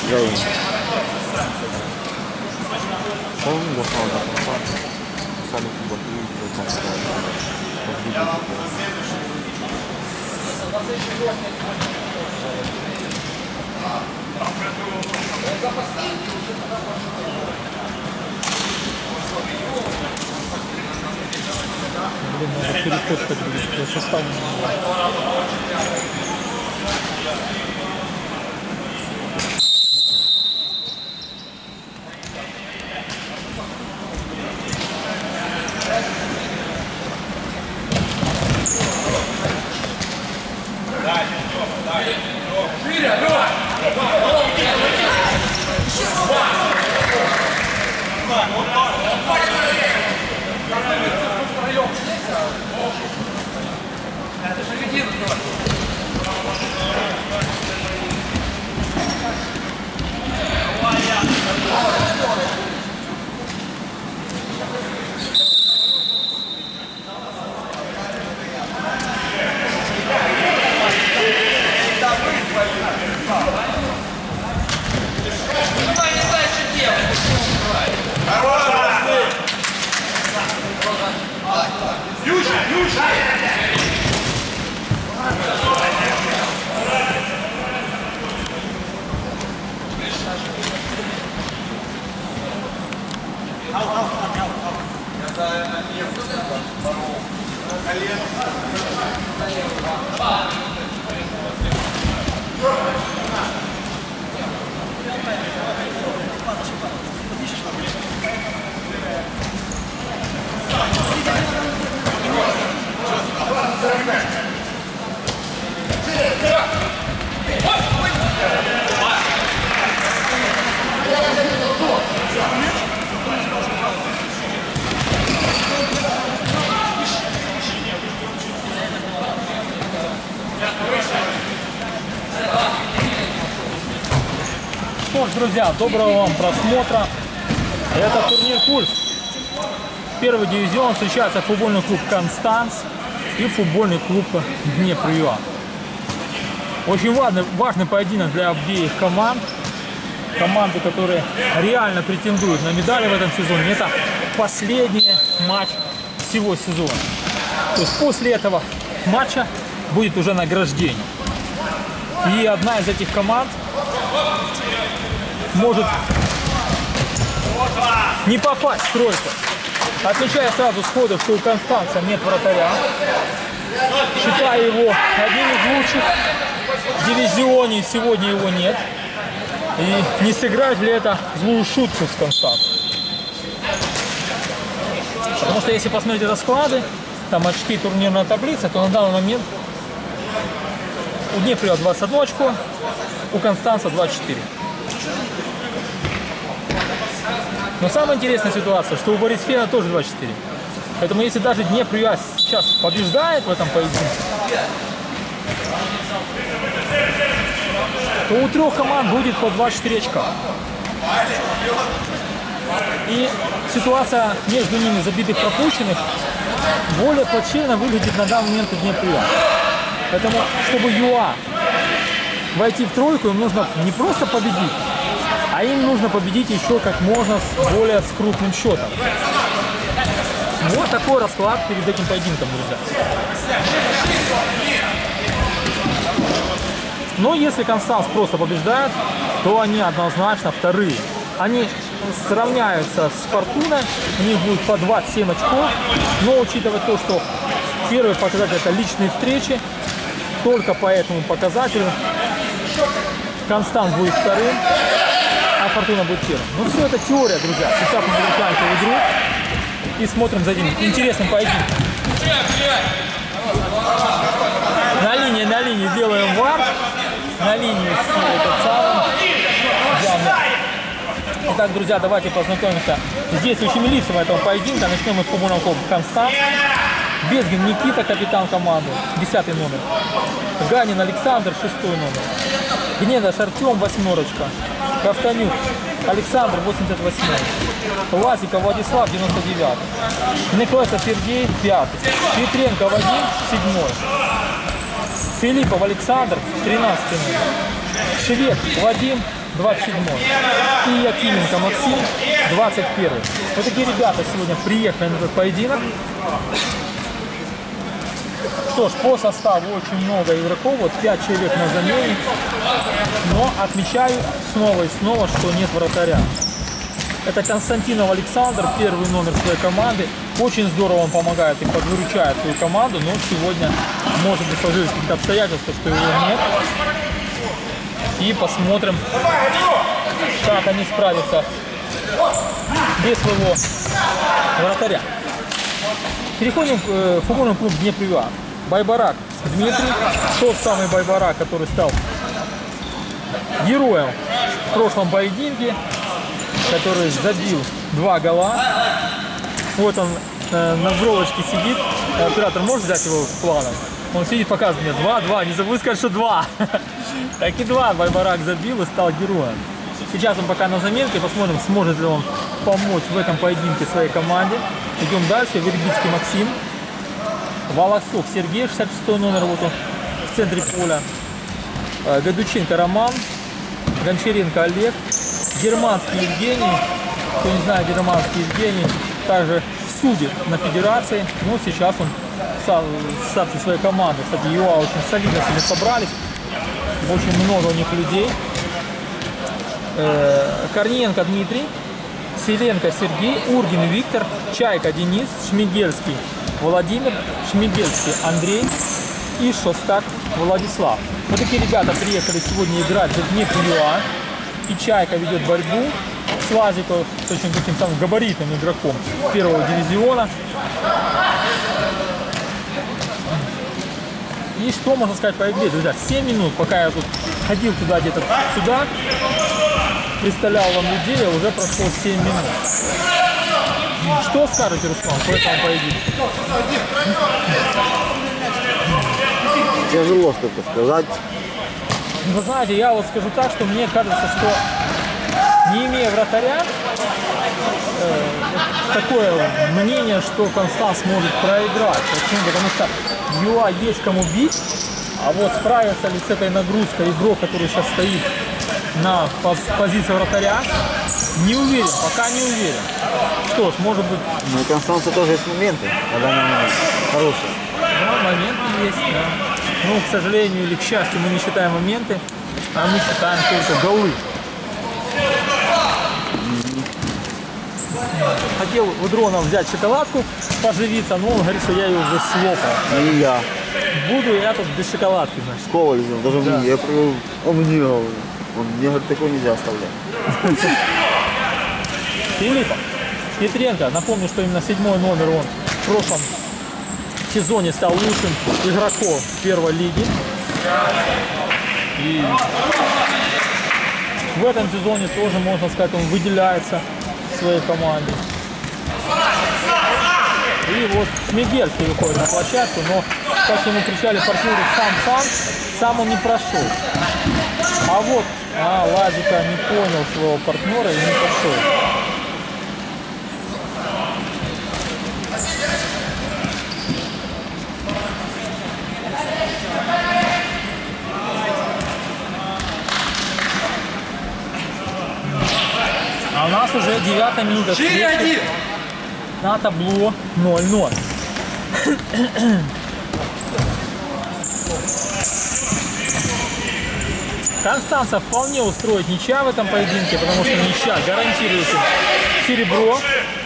Rain. Полный дошел до конца. Сами кубаки до конца. Блин, надо перефоткать будет состав. Друзья, доброго вам просмотра. Это турнир «Пульс». Первый дивизион, встречается футбольный клуб «Констанц» и футбольный клуб «Днепр-ЮА». Очень важный поединок для обеих команд. Команды, которые реально претендуют на медали в этом сезоне. Это последний матч всего сезона. То есть после этого матча будет уже награждение. И одна из этих команд может не попасть в тройку. Отмечая сразу сходу, что у Констанца нет вратаря. Считаю его одним из лучших в дивизионе, сегодня его нет. И не сыграть ли это злую шутку с Констанцем? Потому что если посмотреть расклады, там очки турнирной таблицы, то на данный момент у Днепра 21 очко, у Констанца 24. Но самая интересная ситуация, что у Борисфена тоже 24. Поэтому если даже Днепр-ЮА сейчас побеждает в этом поединке, то у трех команд будет по 24 очка. И ситуация между ними забитых пропущенных более плачевно выглядит на данный момент у Днепр-ЮА. Поэтому, чтобы ЮА войти в тройку, им нужно не просто победить, а им нужно победить еще как можно более с крупным счетом. Вот такой расклад перед этим поединком, друзья. Но если Констанц просто побеждает, то они однозначно вторые. Они сравняются с Фортуной, у них будет по 27 очков. Но учитывая то, что первый показатель это личные встречи, только по этому показателю Констанц будет вторым, а Фортуна будет первым. Ну все это теория, друзья. Сейчас мы возвращаемся в игру и смотрим за этим интересным поединком. На линии делаем вар. На линии с этот самым. Итак, друзья, давайте познакомимся с действующими лицами этого поединка. Начнем мы с футбольного клуба «Констанц». Безгин Никита, капитан команды, 10 номер. Ганин Александр, 6 номер. Гнедаш Артем, 8. Ковтанюк Александр, 88. Лазиков Владислав, 99. Неклеса Сергей, 5. Петренко Вадим, 7. Филиппов Александр, 13 номер. Швед Вадим, 27-й. И Якименко Максим, 21-й. Вот такие ребята сегодня приехали на этот поединок. Что ж, по составу очень много игроков, вот 5 человек на замене. Но отмечаю снова и снова, что нет вратаря. Это Константинов Александр, первый номер своей команды. Очень здорово он помогает и подвыручает свою команду, но сегодня, может быть, сложились какие-то обстоятельства, что его нет. И посмотрим, как они справятся без своего вратаря. Переходим к футбольному клубу Днепр-ЮА. Байбарак Дмитрий, тот самый Байбарак, который стал героем в прошлом поединке, который забил 2 гола. Вот он на бровочке сидит. Оператор может взять его планом? Он сидит, показывает мне 2-2. Не забудь сказать, что 2. Так и 2 Байбарак забил и стал героем. Сейчас он пока на заменке. Посмотрим, сможет ли он помочь в этом поединке своей команде. Идем дальше. Вербицкий Максим. Волосок Сергей, 66 номер. Вот он в центре поля. Гадученко Роман. Гончаренко Олег. Германский Евгений. Кто не знает, Германский Евгений также судит на федерации. Но сейчас он в старте своей команды. Кстати, ЮА очень солидно себе собрались. Очень много у них людей. Корниенко Дмитрий. Селенко Сергей. Ургин Виктор. Чайка Денис. Шмигельский Владимир. Шмигельский Андрей. И Шостак Владислав. Вот такие ребята приехали сегодня играть за Днепр-ЮА. И Чайка ведет борьбу с Лазиком, с очень таким самым габаритным игроком первого дивизиона. И что можно сказать по игре, друзья? 7 минут, пока я тут ходил туда, где-то сюда, представлял вам людей, а уже прошло 7 минут. Что скажете, Руслан, по этому поединку? Тяжело что-то сказать. Вы знаете, я вот скажу так, что мне кажется, что не имея вратаря, такое мнение, что Констанс может проиграть. Почему? Потому что ЮА есть кому бить, а вот справится ли с этой нагрузкой игрок, который сейчас стоит на позиции вратаря, не уверен, пока не уверен. Что ж, может быть... Ну и Констанса тоже есть моменты, на данный момент хорошие. Да, моменты есть, да. Но, к сожалению или к счастью, мы не считаем моменты, а мы считаем только голы. Хотел у Дрона взять шоколадку, поживиться, но он говорит, что я ее уже слопал. И я. Буду я тут без шоколадки, значит. Школа взял, даже Да. мне. Я говорю, он мне говорит, такое нельзя оставлять. Филиппов Петренко, напомню, что именно 7-й номер он в прошлом сезоне стал лучшим игроком первой лиги. И в этом сезоне тоже, можно сказать, он выделяется в своей команде. И вот Шмигельский выходит на площадку, но, как ему кричали партнеры, сам он не прошел. А вот Лазика не понял своего партнера и не пошел. А у нас уже 9-я минута встречи. На табло 0-0. Констанца вполне устроит ничья в этом поединке, потому что ничья гарантирует им серебро.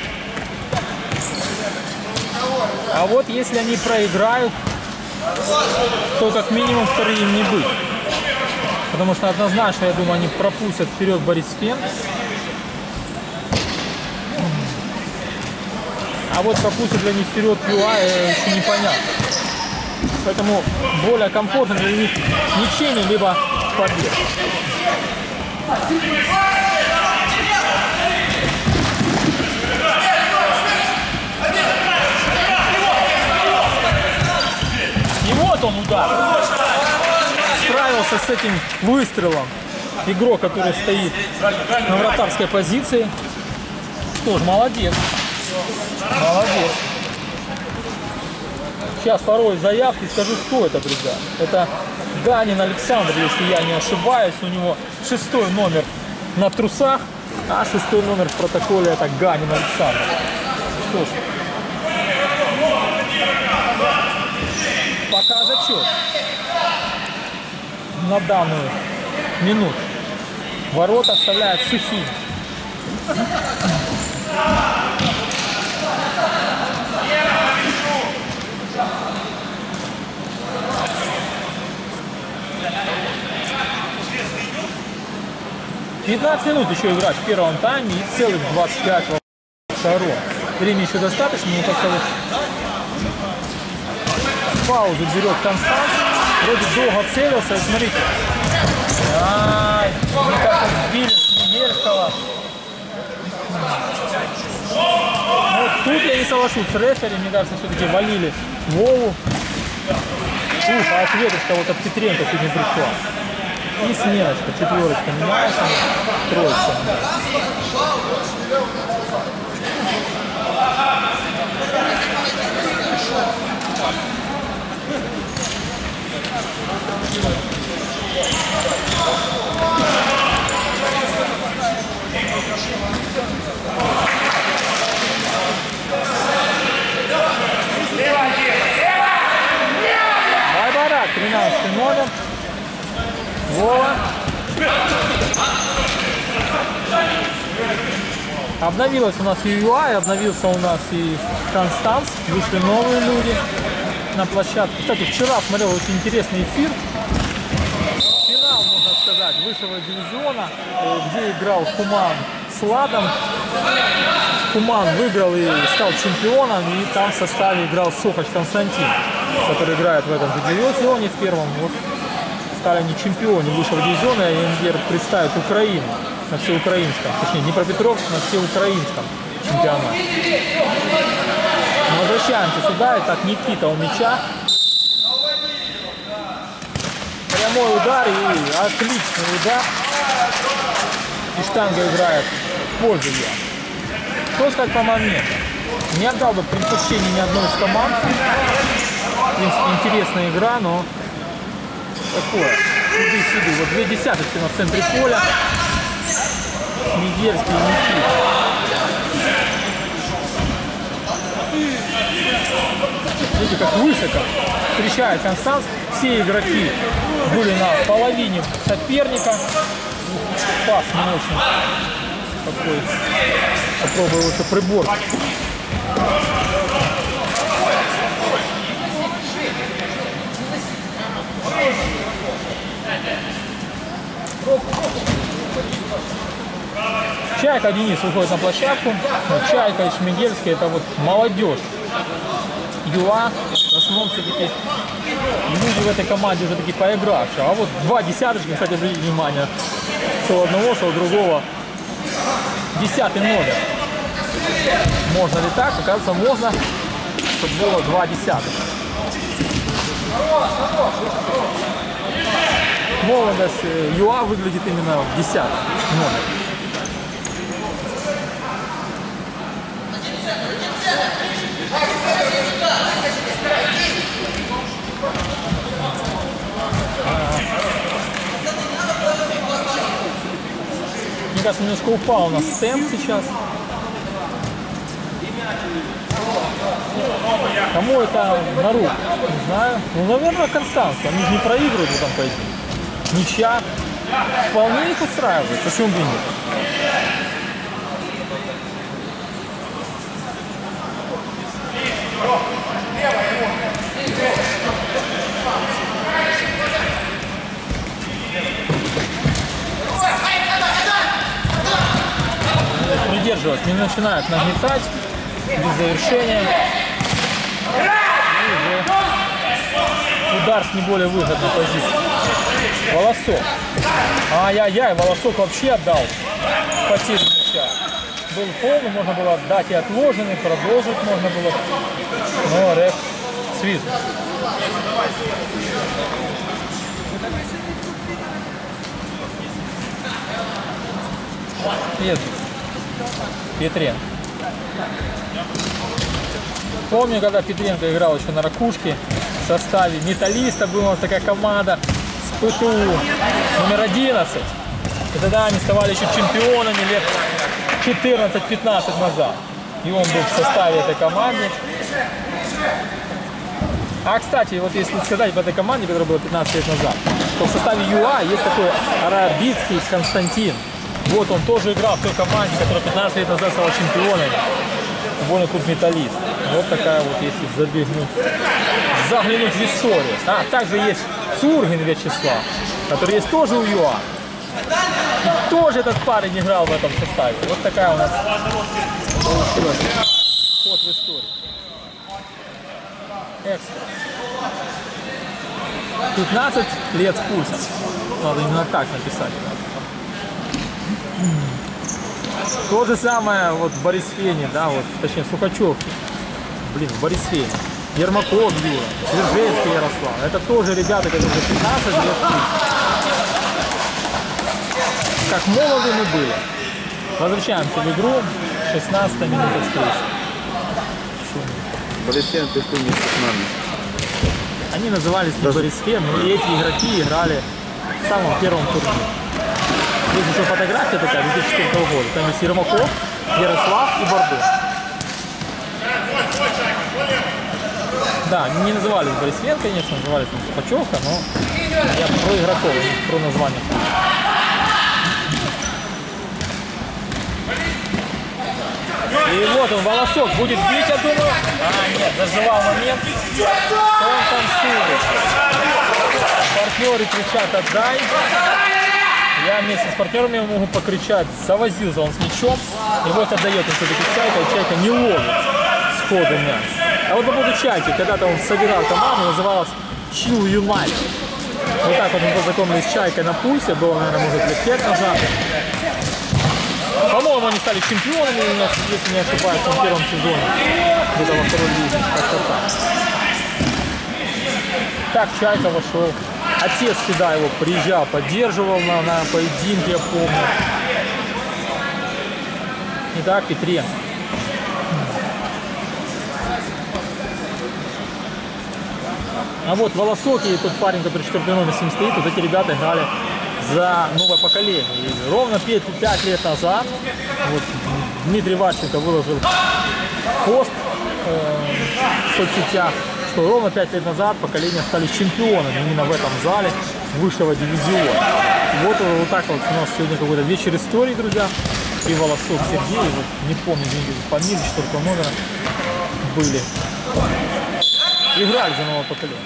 А вот если они проиграют, то как минимум вторым им не быть. Потому что однозначно, я думаю, они пропустят вперед Борис Фен. А вот пропустит ли они вперед ЮА, еще непонятно. Поэтому более комфортно для них ничейный, либо победа. И вот он удар. Справился с этим выстрелом игрок, который стоит на вратарской позиции. Что ж, молодец. Молодец. Сейчас порой заявки, скажу, кто это, друзья. Это Ганин Александр, если я не ошибаюсь. У него 6-й номер на трусах, а 6-й номер в протоколе это Ганин Александр. Что ж, пока зачет на данную минуту. Ворота оставляют сухие. «15 минут еще играть в первом тайме и целых 25 втором. Времени еще достаточно, но как-то вот паузу берет Констанс. Вроде долго целился, и смотрите. Ай, мне как-то сбили Шмигельского. Вот тут я не соглашусь с рефери, мне кажется, все-таки валили Вову. Ух, а ответочка вот от Петренко тут не пришла. И сменочка, 4-очка меняется, 3-очка. Байбарак, 13 номер. Вова. Обновилась у нас и UI, обновился у нас и Констанс. Вышли новые люди на площадку. Кстати, вчера смотрел очень интересный эфир. Финал, можно сказать, высшего дивизиона, где играл Куман с Ладом. Куман выиграл и стал чемпионом, и там в составе играл Сохач Константин, который играет в этом же дивизионе в первом. Вот стали они чемпионы высшего дивизиона, и они представят Украину на всеукраинском, точнее Днепропетровск на всеукраинском чемпионате. Мы возвращаемся сюда, и так Никита у мяча. Прямой удар и отличный удар. И штанга играет в пользу ее. Что сказать по моменту? Не отдал бы предпочтение ни одной из команд. В принципе, интересная игра, но такое. Сюда. Вот 2 десяточки на центре поля. Шмигельский и Никита. Видите, как высоко встречает Констанс. Все игроки были на половине соперника. Пас не очень такой. Попробую лучше прибор. Чайка Денис выходит на площадку. Чайка и Шмигельский — это вот молодежь ЮА. В основном все-таки люди в этой команде уже такие поигравшие. А вот 2 десяточки, кстати, обратите внимание, что у одного, что у другого 10-й номер. Можно ли так? Оказывается, можно, чтобы было 2 десятых. Молодость ЮА выглядит именно в 10-м номер. Мне кажется, немножко упал у нас темп сейчас. Кому это на руку? Не знаю. Ну, наверное, Констанс. Они же не проигрывают в этом поединке. Ничья вполне их устраивает. Почему бы и нет? Придерживать, не начинают нагнетать без завершения. И уже удар с не более выгодной позиции. Волосок. Ай-яй-яй, Волосок вообще отдал потерю мяча. Был фол, можно было отдать и отложенный, продолжить можно было. Но реф свистнул. Петренко. Помню, когда Петренко играл еще на ракушке в составе Металлиста, была у нас такая команда. ПТУ номер 11. И тогда они ставали еще чемпионами лет 14-15 назад. И он был в составе этой команды. А, кстати, вот если сказать об этой команде, которая была 15 лет назад, то в составе ЮА есть такой Арабицкий Константин. Вот он тоже играл в той команде, которая 15 лет назад стала чемпионом. Футбольный клуб «Металлист». Вот такая вот, если заглянуть в историю. А также есть Цургин Вячеслав, который есть тоже у ЮА. И тоже этот парень играл в этом составе. Вот такая у нас получилась ход в истории. Экспорт. 15 лет с пульсом. Надо именно так написать. То же самое вот в Борисфене, да, вот, точнее в Сухачевке. Блин, в Борисфене. Ермаков Юра, Свержевский Ярослав. Это тоже ребята, которые 15 лет с пульсом. Как молоды мы были. Возвращаемся в игру. 16 минута встречи. Борисфен пришли вместе с нами. Они назывались не Борисфен, но и эти игроки играли в самом первом турнире. Здесь еще фотография такая 2004 года. Там есть Ермаков, Ярослав и Бордо. Да, не назывались Борисфен, конечно, назывались там Сухачевка, но я про игроков, не про название. И вот он, Волосок, будет бить, я думаю. А, нет, заживал момент. Он танцует. Партнеры кричат «отдай». Я вместе с партнерами могу покричать «завозился он с мячом». И вот отдает он все-таки Чайка, и Чайка не ловит сходу мяч. А вот по поводу Чайки, когда-то он собирал команду, называлась Chill United. Вот так вот мы познакомились с Чайкой на пульсе, было, наверное, может, лет 5 назад. По-моему, они стали чемпионами, если не ошибаюсь, в первом сезоне. Где-то во второй лиге. Так Чайка вошел. Отец всегда его приезжал, поддерживал на поединке, я помню. Итак, Петренко. А вот Волосок и тот парень, который 4 номер 7 стоит, вот эти ребята играли за новое поколение. И ровно 5 лет назад вот, Дмитрий Ващенко выложил пост в соцсетях, что ровно 5 лет назад поколения стали чемпионами именно в этом зале высшего дивизиона. Вот так вот у нас сегодня какой-то вечер истории, друзья. И Волосок Сергей, вот, не помню фамилии, 4 номера были. Играли за новое поколение.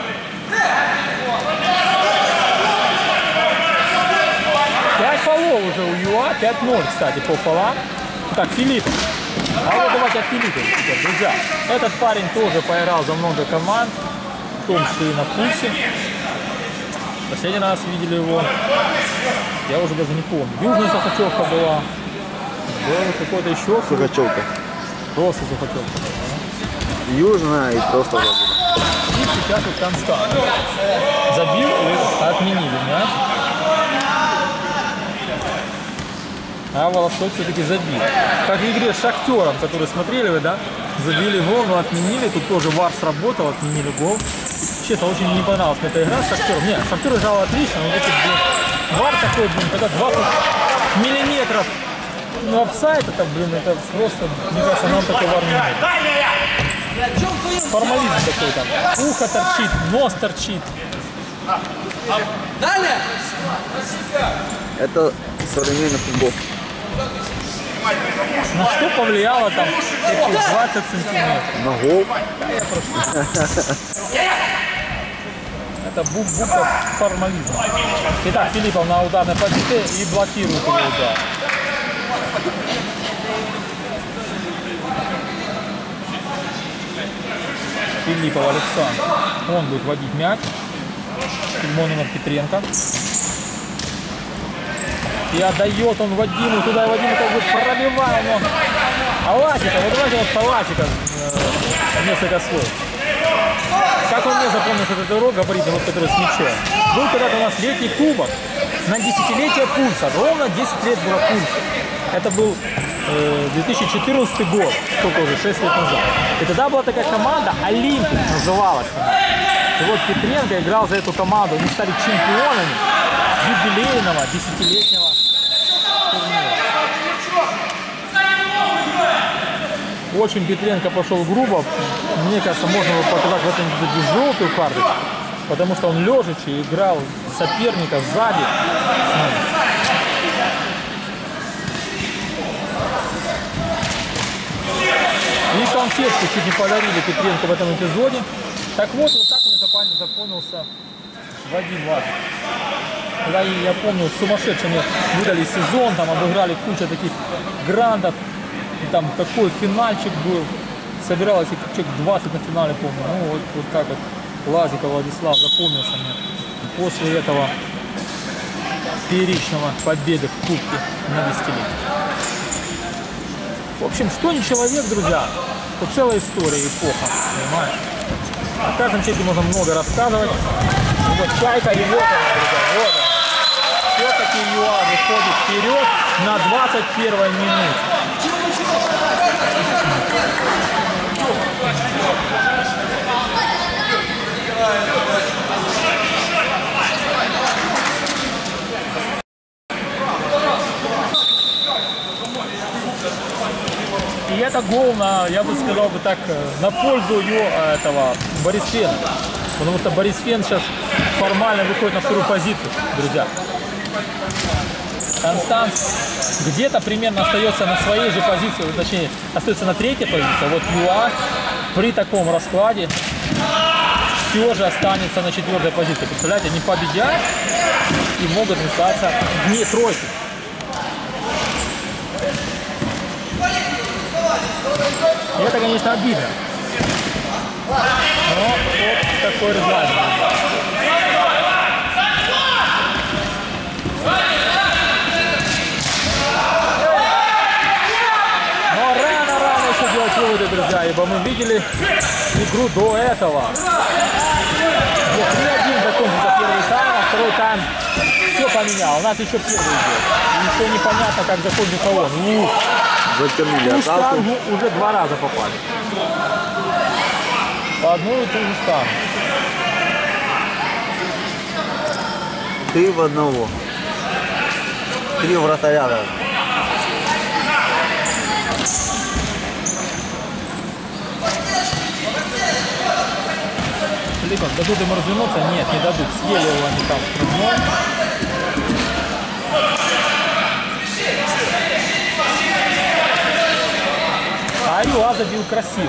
Пять фолов уже у ЮА, 5-0, кстати, по фолам. Так, Филипп. А вот давайте от Филиппа, друзья. Этот парень тоже поиграл за много команд, в том числе и на пульсе. Последний раз видели его, я уже даже не помню. Южная Сухачевка была. Был какой-то еще. Сухачевка. Просто Сухачевка. Южная и просто забыла. И сейчас вот Констант. Забил и отменили мяч. А Волосок все-таки забил. Как в игре с Шахтером, который смотрели вы, да? Забили гол, но отменили. Тут тоже ВАР сработал, отменили гол. Честно, очень не понравилась мне эта игра с Шахтером. Нет, Шахтер играл отлично, но блин, ВАР такой, блин, когда 20 миллиметров на офсайд, это, блин, это просто, мне кажется, нам такой ВАР не нужен. Формализм такой там. Ухо торчит, нос торчит. Далее! Это современный футбол. На что повлияло там эти 20 сантиметров? На гол. Да, я прошу. Это буква формализма. Итак, Филиппов на ударной позиции и блокирует его удар. Филиппов Александр. Он будет водить мяч. 7 номер Петренко. И отдает он Вадиму. Туда Вадиму как бы пробивал. Но... А Ласика, вот давайте вот по Ласика несколько слов. Как он мне запомнил этот урок, габаритный, вот который с мячом. Был когда-то у нас летний кубок на десятилетие пульса. Ровно 10 лет было пульса. Это был 2014 год, сколько уже, 6 лет назад. И тогда была такая команда, Олимпик называлась. И вот Петренко играл за эту команду. Они стали чемпионами юбилейного 10-летнего турнира. Очень Петренко пошел грубо. Мне кажется, можно было показать в этом эпизоде желтую карточку, потому что он лежачий играл соперника сзади. И конфетку чуть не подарили Петренко в этом эпизоде. Так вот так мне запомнился Вадим Лазарев. Когда я помню, сумасшедшие мне выдали сезон, там обыграли кучу таких грандов. И там такой финальчик был. Собиралось человек 20 на финале, помню. Ну вот так вот Лазиков Владислав запомнился мне. После этого фееричного победы в Кубке на 10-летие. В общем, что не человек, друзья, то целая история, эпоха, понимаешь? О каждом человеке можно много рассказывать. И вот Чайка, и вот она, друзья, вот она. Все-таки ЮА выходит вперед на 21-й минуте. И это гол на, я бы сказал бы так, на пользу этого Борис Фен. Потому что Борис Фен сейчас формально выходит на вторую позицию, друзья. Констанс где-то примерно остается на своей же позиции, точнее, остается на третьей позиции. Вот ЮА при таком раскладе все же останется на четвертой позиции. Представляете, они победят и могут остаться вне тройки. И это, конечно, обидно. Но вот такой результат. Но рано еще делать выводы, друзья, ибо мы видели игру до этого. 3-1 закончился первый тайм, а второй тайм все поменял. У нас еще первый идет. Еще непонятно, как закончится он. Затянули атаку. Уже 2 раза попали. По одну и ту же штангу. 3 в 1. 3 вратаря. Филиппов, дадут ему развернуться? Нет, не дадут. Съели его они там в трудном. А ЮА забил красиво.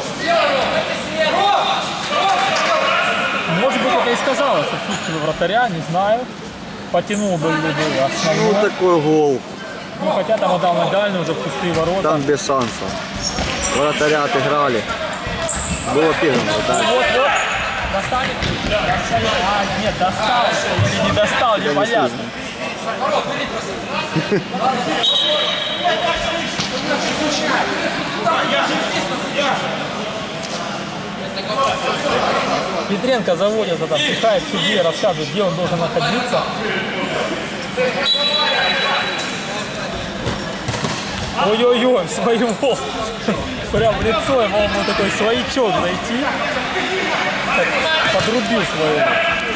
Может быть, это и сказалось отсутствие вратаря, не знаю. Потянул бы основной. Ну такой гол. Ну, хотя там отдал на дальнюю, уже пустые ворота. Там без шансов. Вратаря отыграли. Было первым, да? Вот. Достанет. А, нет, достал. Или не достал, непонятно. Петренко заводится, там пихает судье, рассказывает, где он должен находиться. Ой-ой-ой, своего. Прям в лицо ему такой своячок зайти. Так, подрубил своего.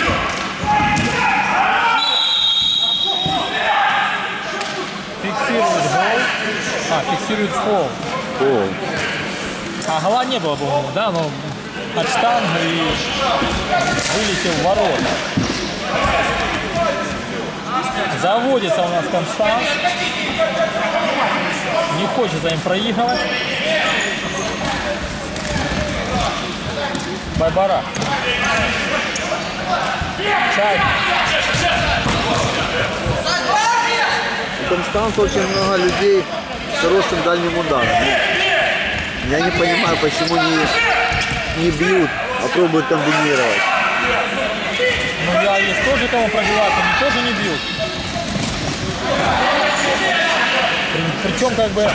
Фиксирует гол. Фиксирует фол. А гола не было, по-моему, да, но от штанги и вылетел в ворота. Заводится у нас Констанс. Не хочется им проигрывать. Байбара. Чайка. У Констанца очень много людей с хорошим дальним ударом. Я не понимаю, почему не бьют, а пробуют комбинировать. Ну, я есть тоже кому пробивать, они тоже не бьют. Причем, как бы,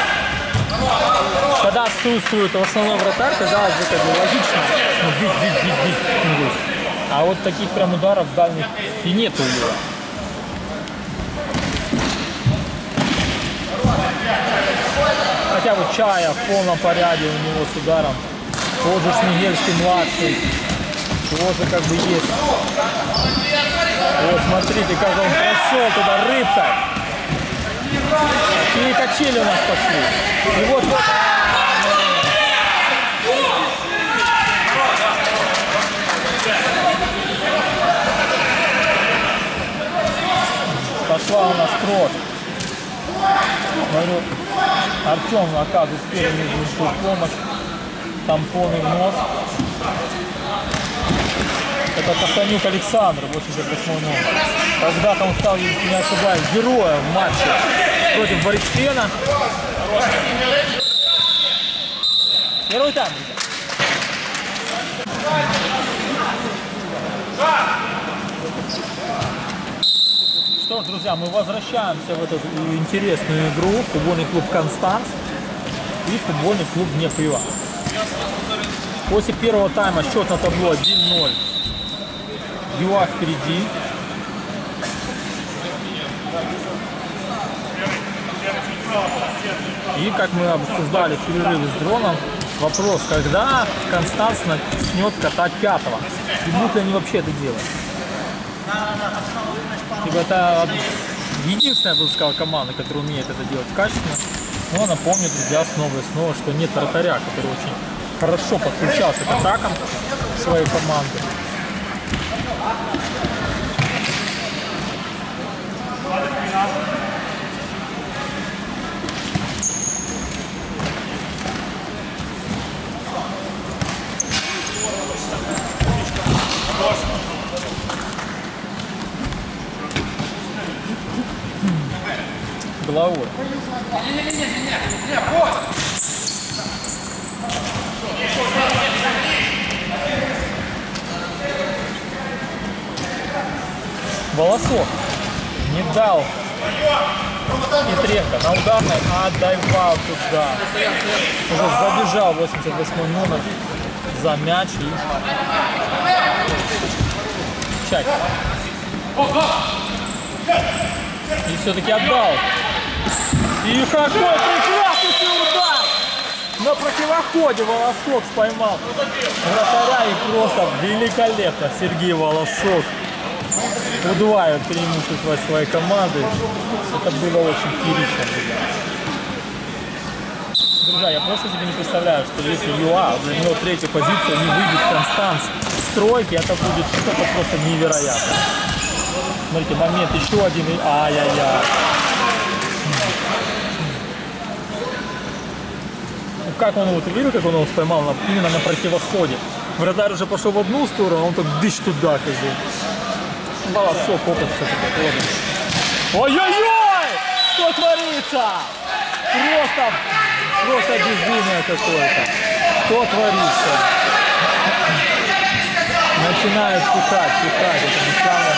когда отсутствует в основном вратарь, казалось бы, как бы логично, ну, бить. А вот таких прям ударов дальних и нету у него. Хотя вот Чая в полном порядке у него с ударом. Тот же Снегельский младший. тоже как бы есть. Вот смотрите, как он прошел туда рыбкой. Какие качели у нас пошли. И вот. Пошла у нас кровь. Говорю, Артем оказывает первую медицинскую помощь. Тампоны в нос. Это Ковтонюк Александр, 88 номер. Когда-то он стал, если не ошибаюсь, героем в матче против Борисфена. Первый тайм, Что ж, друзья, мы возвращаемся в эту интересную игру. Футбольный клуб «Констанц» и футбольный клуб «Днепр-Юа». После первого тайма счет на табло 1-0. ЮА впереди. И как мы обсуждали в перерыве с Дроном, вопрос, когда Констанц начнет катать пятого. И будут ли они вообще это делать? Ибо это единственная, я бы сказал, команда, которая умеет это делать качественно. Но напомню, друзья, снова и снова, что нет вратаря, который очень хорошо подключался к атакам своей команды. Головой. Волосок не дал Петренко на ударной, отдавал туда. Уже забежал 88 номер за мяч и чать. И все-таки отдал. И какой прекрасный удар! На противоходе Волосок поймал вратаря и просто великолепно Сергей Волосок удваивает преимущество своей команды. Это было очень феерично. Друзья, я просто себе не представляю, что если ЮА займет третью позицию, не выйдет Констанц с тройки, это будет что-то просто невероятное. Смотрите, момент еще один. Ай-яй-яй. Как он вот видел, как он его поймал именно на противоходе. Вратарь уже пошел в одну сторону, а он так дыш туда, как бы. Волосок, опыт все-таки. Ой-ой-ой! Что творится? Просто безумие какое-то. Что творится? Начинает пухать. Это не самое.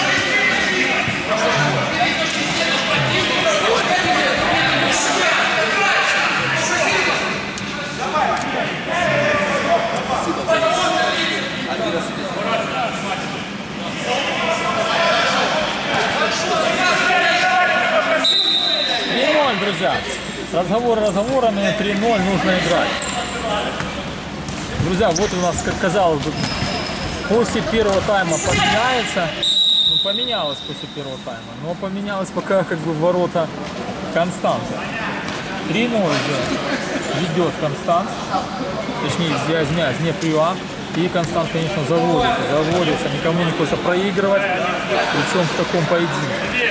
Друзья, разговорами, 3-0 нужно играть. Друзья, вот у нас, как казалось бы, после первого тайма поменяется. Ну, поменялось после первого тайма, но поменялось пока как бы ворота Констанца. 3-0 уже ведет Констанц. Точнее, я извиняюсь, Днепр-Юа. И Констанц, конечно, заводится. Никому не хочется проигрывать. Причем в таком поединке.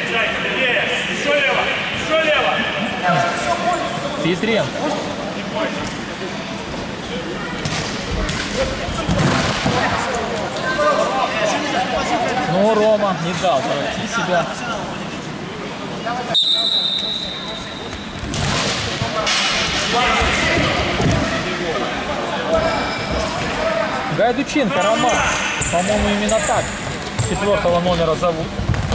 Петренко. Ну, Рома не дал пройти себя. Гайдученко Роман. По-моему, именно так 4-го номера зовут.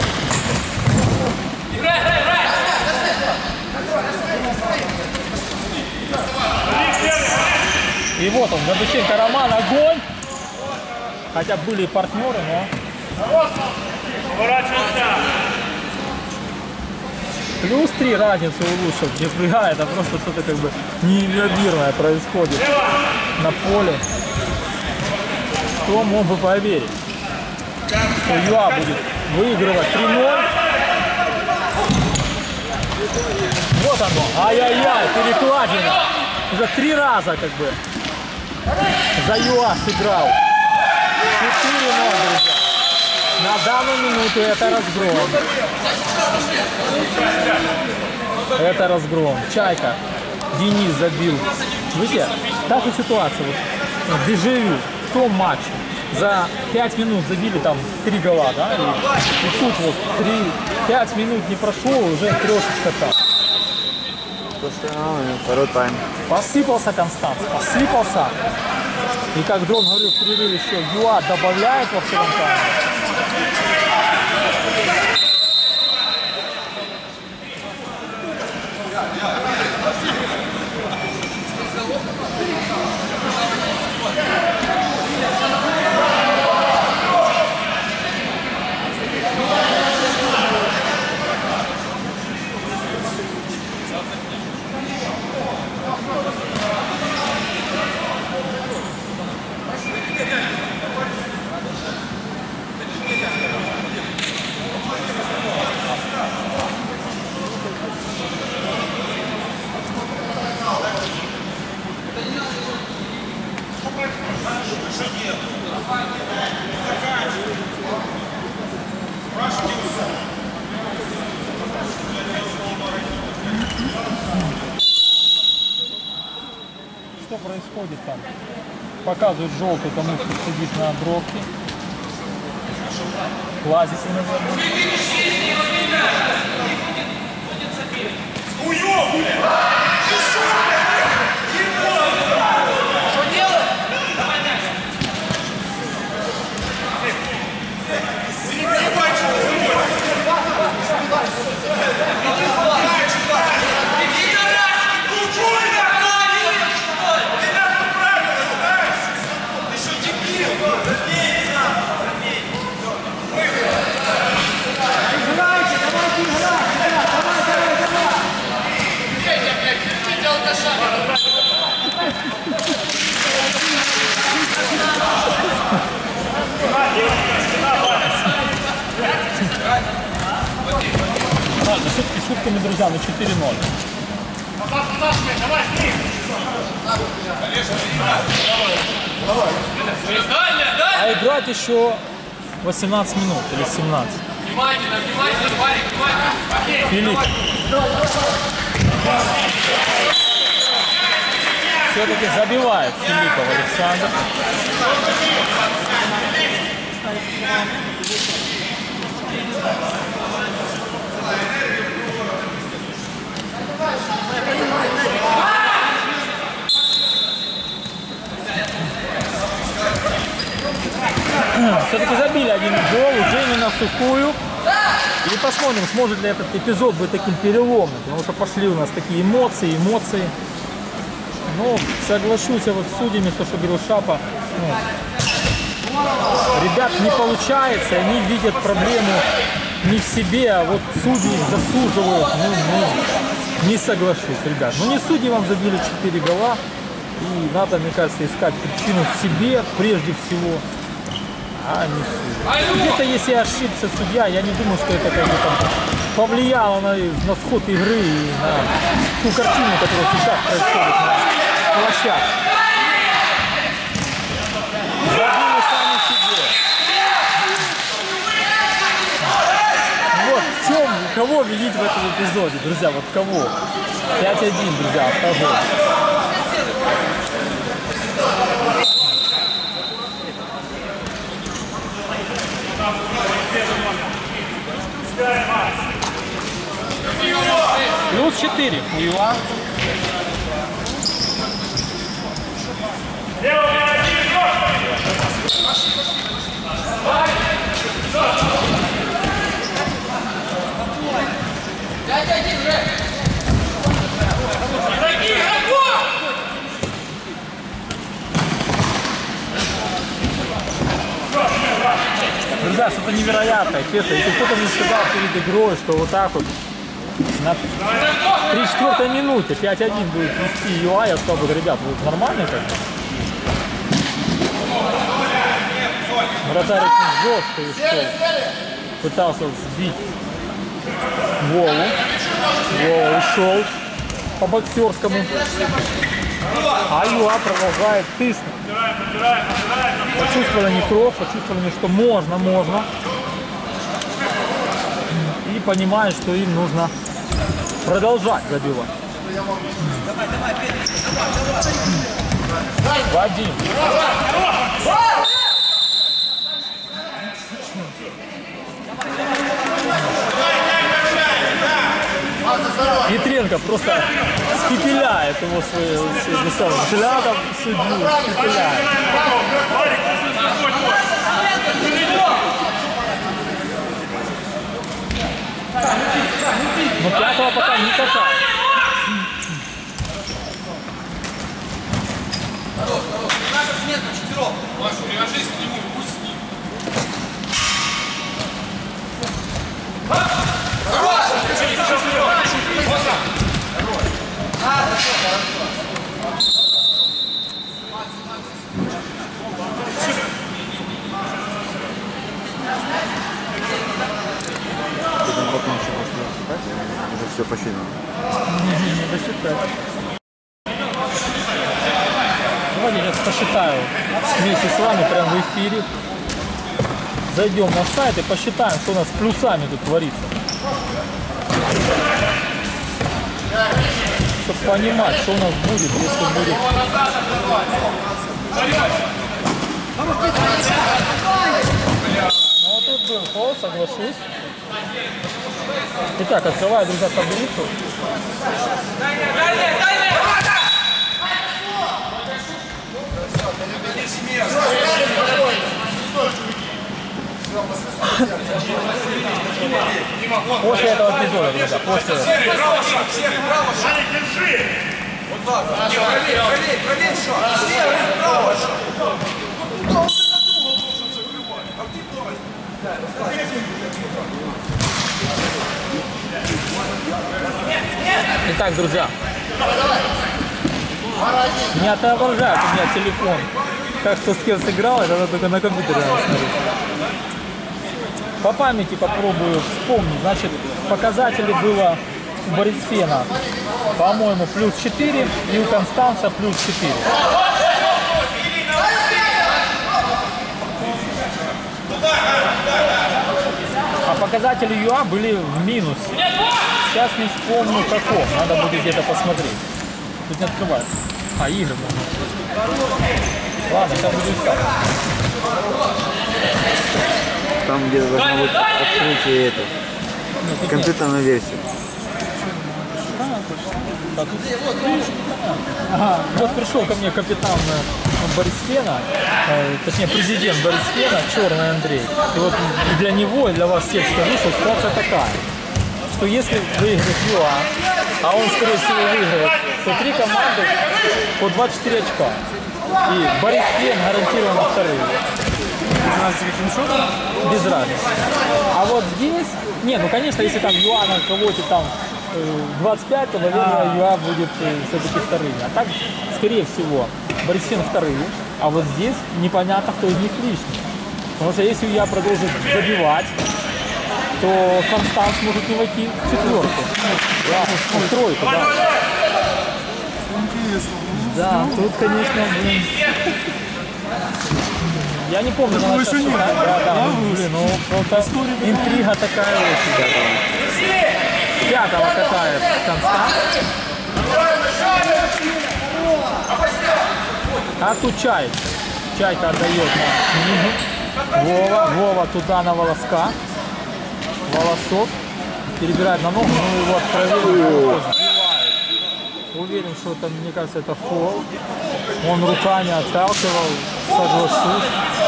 И вот он, Гайдученко Роман, огонь! Хотя были и партнеры, но... Плюс 3 разницу улучшил. Днепр-Юа, это просто что-то как бы неимоверное происходит на поле. Кто мог бы поверить, что ЮА будет выигрывать 3-0. Вот оно. Ай-яй-яй, перекладина. Уже 3 раза как бы за ЮА сыграл. 4-0, друзья. На данную минуту это разгром. Это разгром. Чайка. Денис забил. Видите, та же ситуация. Вот, дежавю в том матче. За 5 минут забили там 3 гола, да? И тут вот 5 минут не прошло, уже трешечка там. Второй тайм. Посыпался Констанс, посыпался. И как Дрон говорил в перерыве еще, ЮА добавляет во втором тайме. Что происходит там? Показывают желтый тому, кто сидит на бровке. Лазится, наверное. Ладно, все-таки шутками, друзья, на 4-0. А играть еще 18 минут или 17. Внимательно, Варик, внимательно. Филипп. Все-таки забивает Филиппов Александр. Все-таки забили один гол, уже не на сухую. И посмотрим, сможет ли этот эпизод быть таким переломным, потому что пошли у нас такие эмоции. Но соглашусь вот с судьями, то, что говорил Шапа, ребят не получается, они видят проблему не в себе, а вот судьи заслуживают. Не соглашусь, ребят. Не судьи вам забили 4 гола, и надо, мне кажется, искать причину в себе прежде всего, а не судьи. Где-то если ошибся судья, я не думаю, что это как-то повлияло на сход игры и на ту картину, которая сейчас происходит на площадке. Забили сами себе. Вот в чем, кого видеть в этом эпизоде, друзья, вот кого? 5-1, друзья, второй. Плюс 4 у ЮА. Друзья, что-то невероятное, честно. Если кто-то мне сказал перед игрой, что вот так вот на 3/4 минуте 5-1 будет вести ЮА, я сказал бы, ребят, вот нормально как-то. Вратарь очень жестко ушел. Пытался сбить Вову. Вова ушел по боксерскому. А ЮА продолжает тиснуть. Почувствовали они кровь, почувствовали, что можно. И понимают, что им нужно продолжать забивать. Вадим. Петренко просто спепеляет его своим взглядом судью, спепеляет. Но пятого пока не касается. Наша смена четвером. Машу, привяжись к нему, пусть с ним. Потом еще можно считать, уже все посчитано. Не досчитать. Давайте я сейчас посчитаю вместе с вами прямо в эфире. Зайдем на сайт и посчитаем, что у нас с плюсами тут творится. Чтобы понимать, что у нас будет, если будет. Ну вот тут был фол, соглашусь. Итак, открываю, друзья, таблицу. После этого эпизода, друзья, после этого. Итак, друзья, меня отображает, у меня телефон. Как что с кем сыграл, это надо только на компьютере надо смотреть. По памяти попробую вспомнить. Значит, показатели было у Борисфена, по-моему, плюс 4 и у Констанца плюс 4. А показатели ЮА были в минус. Сейчас не вспомню каком. Надо будет где-то посмотреть. Тут не открывается. А, игры. Ладно, сейчас буду искать. Там где должно быть открытие это. Компьютерная версия. Ага, вот пришел ко мне капитан Борисфена, точнее президент Борисфена, Черный Андрей. И вот для него и для вас всех скажу, что ситуация такая, что если выиграет ЮА, а он скорее всего выиграет, то 3 команды по 24 очка. И Борисфен гарантированно вторые. Без разницы. А вот здесь, не, ну конечно, если там ЮА на кого-то там 25, то, наверное, ЮА будет все-таки вторыми. А так, скорее всего, Борисфен вторые. А вот здесь непонятно, кто из них лишний. Потому что если ЮА продолжит забивать, то Констанс может не войти в четверку. Да, в тройку, да. Интересно. Да, тут, конечно, блин. Я не помню, Такого еще нет. да, блин, ну, просто интрига такая очень. Пятого катает Констанс. А тут Чайка. Чайка отдает на Вова туда на волоска. Волосок. Перебирает на ногу, но его откровенно сбивает. Уверен, что это, мне кажется, это фол. Он руками отталкивал, соглашусь.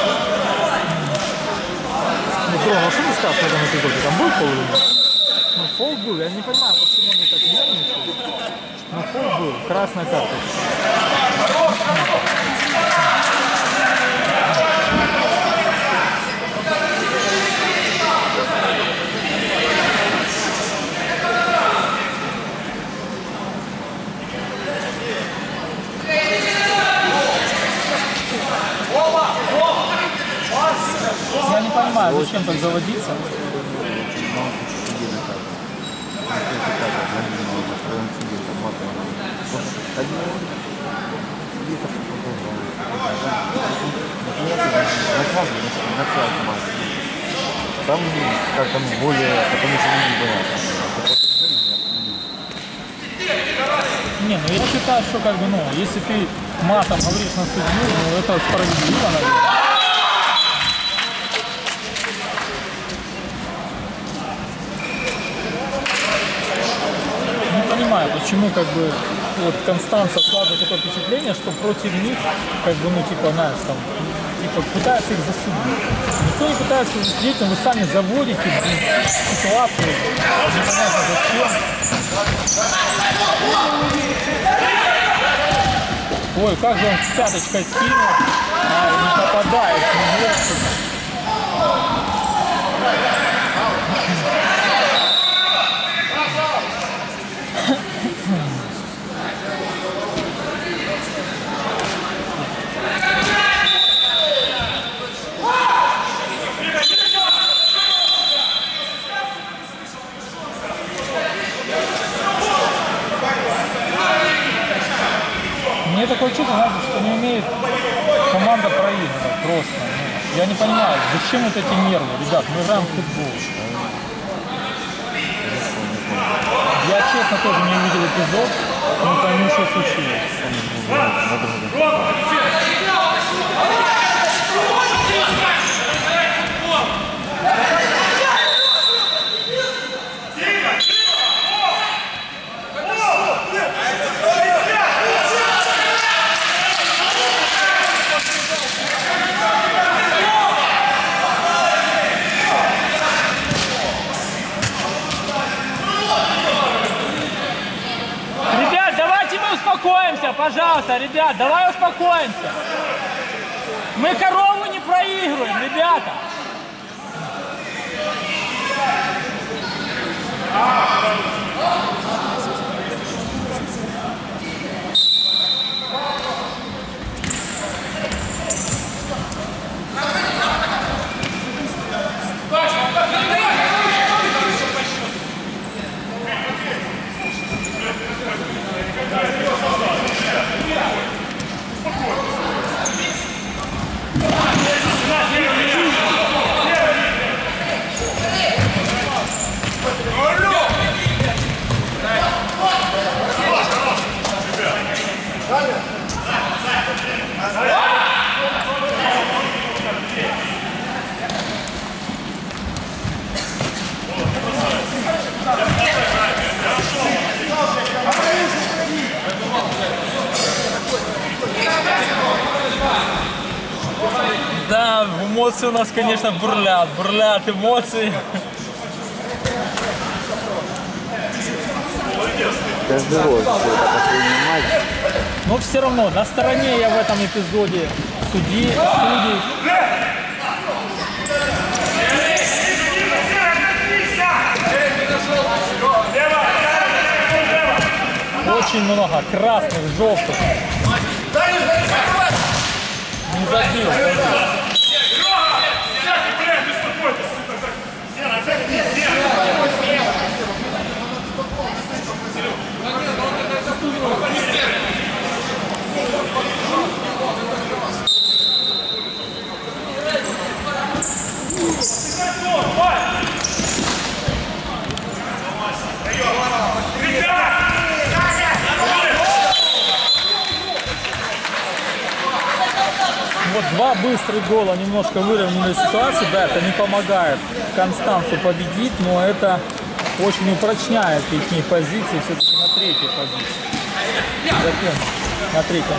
Петро, ну что ты скажешь в этом эпизоде? Там был фол или нет? Ну, фол был. Я не понимаю, почему они так нервничают. Но фол был. Красная карта. понимаю, зачем так заводиться. Там как-то более, потому что не понятно. Не, ну я считаю, что как бы, ну, если ты матом говоришь на судью, ну это справедливо, наверное. Не понимаю, почему как бы вот Констанца складывает такое впечатление, что против них, как бы, ну, типа, знаешь, там, типа, пытаются их засудить. Никто не пытается засудить, но вы сами заводите ситуацию, непонятно зачем. Ой, как же он с пяточкой скинул, а не попадает в него. Мне такое чувство, знаете, что не умеет команда проигрывать просто. Ну, я не понимаю, зачем вот эти нервы, ребят, мы играем в футбол. Я честно тоже не увидел эпизод, не пойму, что случилось. Успокоимся, пожалуйста, ребят, давай успокоимся. Мы корову не проигрываем, ребята. Да, эмоции у нас, конечно, бурлят эмоции. Каждый год это последний матч. Но все равно, на стороне я в этом эпизоде судей. Очень много красных, желтых. Не забил. Вот два быстрых гола немножко выровняли ситуацию, да, это не помогает Констанцу победить, но это очень упрочняет их позиции все-таки на третьей позиции. Затем на третьем.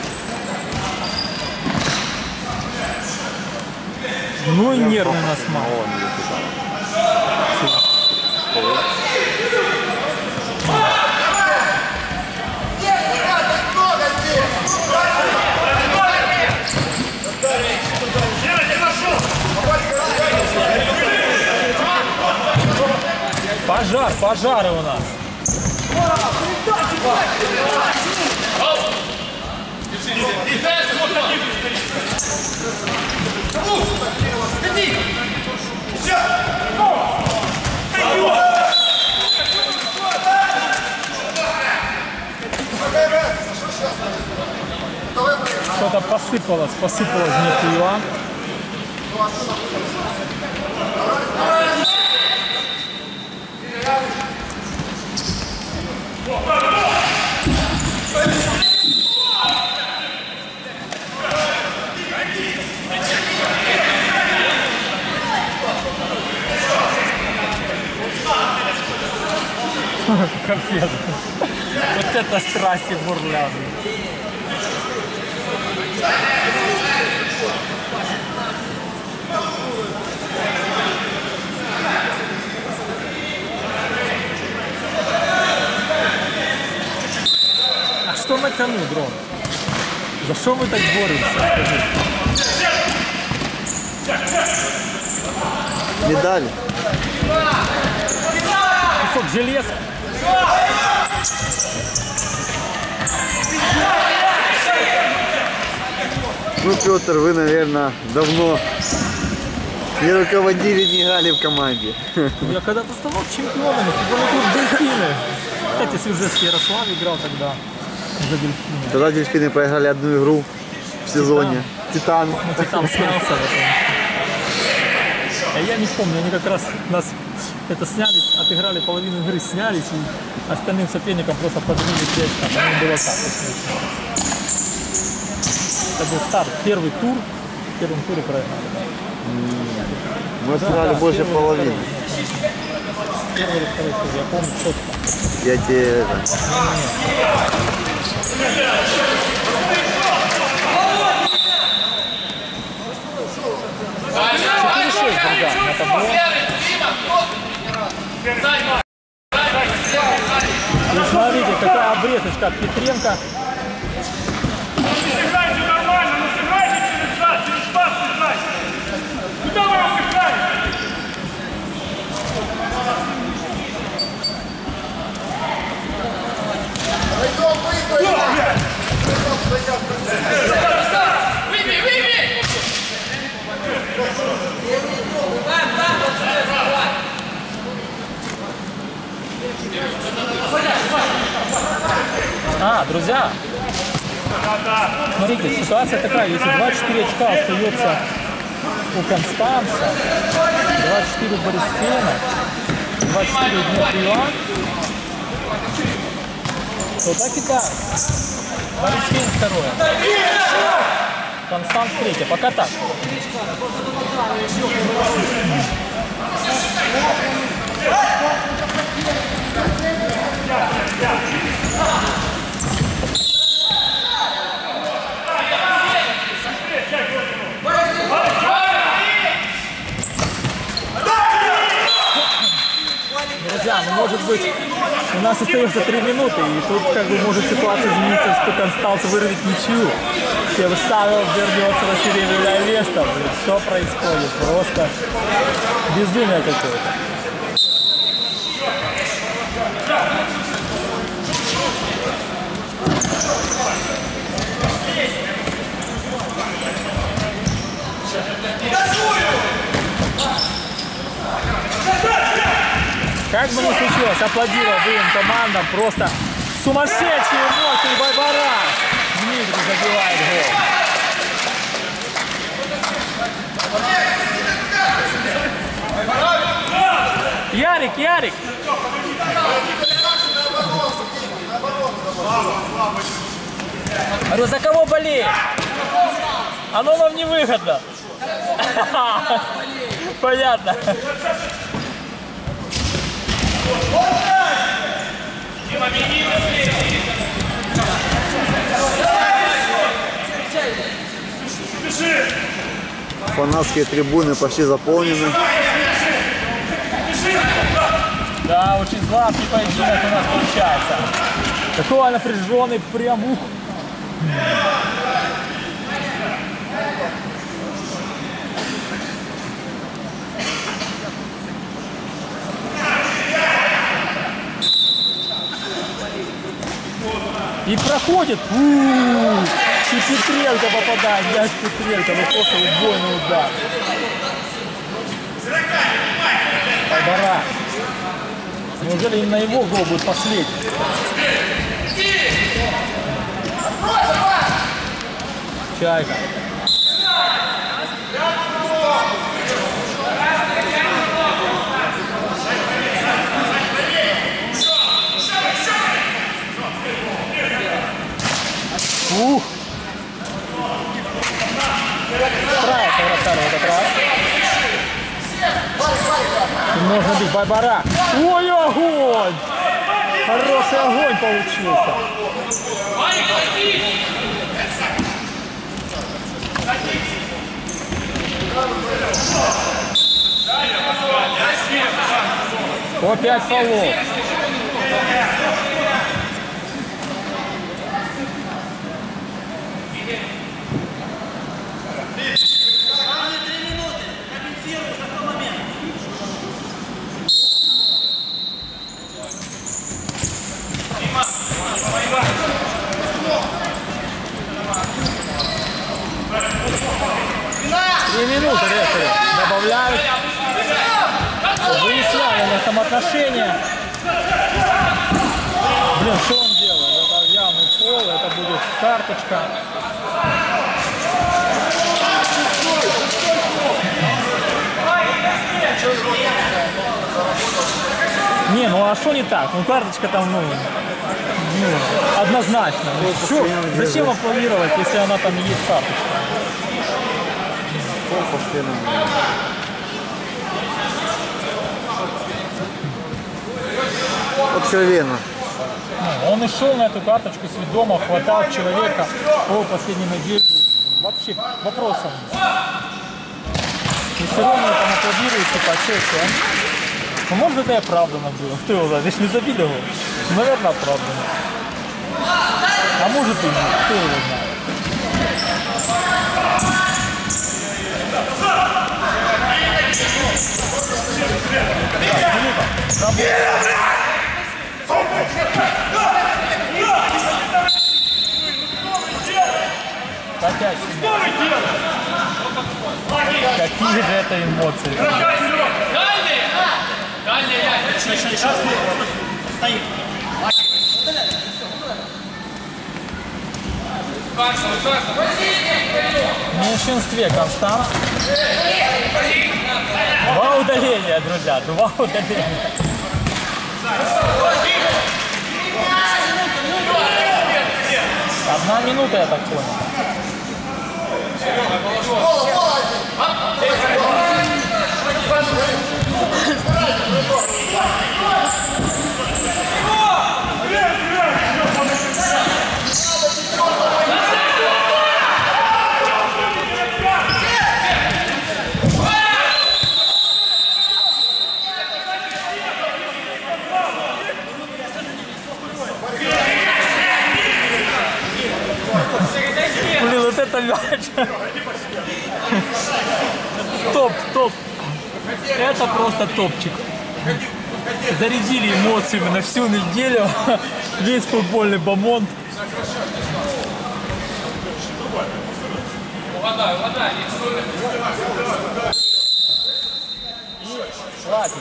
Ну и нервный нас мало. Пожары у нас. Что-то посыпалось мне пива. Капец. Вот это страсти бурлят. А что на кону, Дрон? За что мы так боремся? Медаль. Кусок железа. Ну, Петр, вы, наверное, давно не руководили, не играли в команде. Я когда-то стал чемпионом, футбольный клуб «Дельфины». Кстати, Свежевский Ярослав играл тогда за «Дельфины». Тогда дельфины проиграли одну игру в сезоне. Титан. Ну, Титан снялся потом. А я не помню, они как раз нас это снялись, отыграли половину игры, снялись и остальным соперникам просто подвинули 5. По-моему, было так. Это был старт, первый тур, в первом туре проиграли. Мы сыграли больше половины. Первый или второй тур, я помню четко. Я тебе... 4-6, друзья, на табло. И смотрите, какая обрезочка от Петренко. Сыграйте нормально, но сыграйте через зад, через пас сыграйте. Куда вы отдыхаете? Друзья, смотрите, ситуация такая, если 24 очка остается у Констанца, 24 у Борисфена, 24 у Дмитриева, то так и так. Борисфен второе. Констанц третье. Пока так. Друзья, ну может быть, у нас остается 3 минуты, и тут как бы может ситуация измениться, что Констанц вырвет ничью. Севставил вернется на серебряное место. Что происходит? Просто безумие какое-то. Как бы ни случилось, аплодирую обеим командам. Просто сумасшедшие эмоции Байбара. Дмитрий забивает гол. Ярик, Ярик. Говорю, за кого болеет? Оно вам не выгодно. Понятно. Фанатские трибуны почти заполнены. Да, очень слабкий поединок у нас получается. Такой напряженный, прям ух. И проходит. И Петренко попадает. Мяч Петренко. Ну просто убойный удар. Барбара. Неужели именно его гол будет последний? Чайка. Ух! Справился вратарь в этот раз. Можно бить Барбара. Ой, огонь! Хороший огонь получился. По 5 фолов. Минуты рефери добавляют. Выясняли на этом отношения. Блин, что он делает? Это явный фол, это будет карточка. Не, ну а что не так? Ну карточка там, однозначно. Чё? Зачем аплодировать, если она там не есть карточка? Откровенно. Он и шел на эту карточку сведомо, хватал человека по последней ноге. Вообще вопросов нет. И все равно там аплодируют, типа, что? Ну, может, это и оправдано было. Кто его знает? Я ж не завидовал. Наверное, оправдано. А может и нет. Кто его знает? Опять. Какие же это эмоции? В меньшинстве Констанс. 2 удаления, друзья, 2 удаления. Одна минута, я так понял. Блин, вот это мяч. Топ. Это просто топчик. Зарядили эмоциями на всю неделю. Весь футбольный бомонд. И хватит.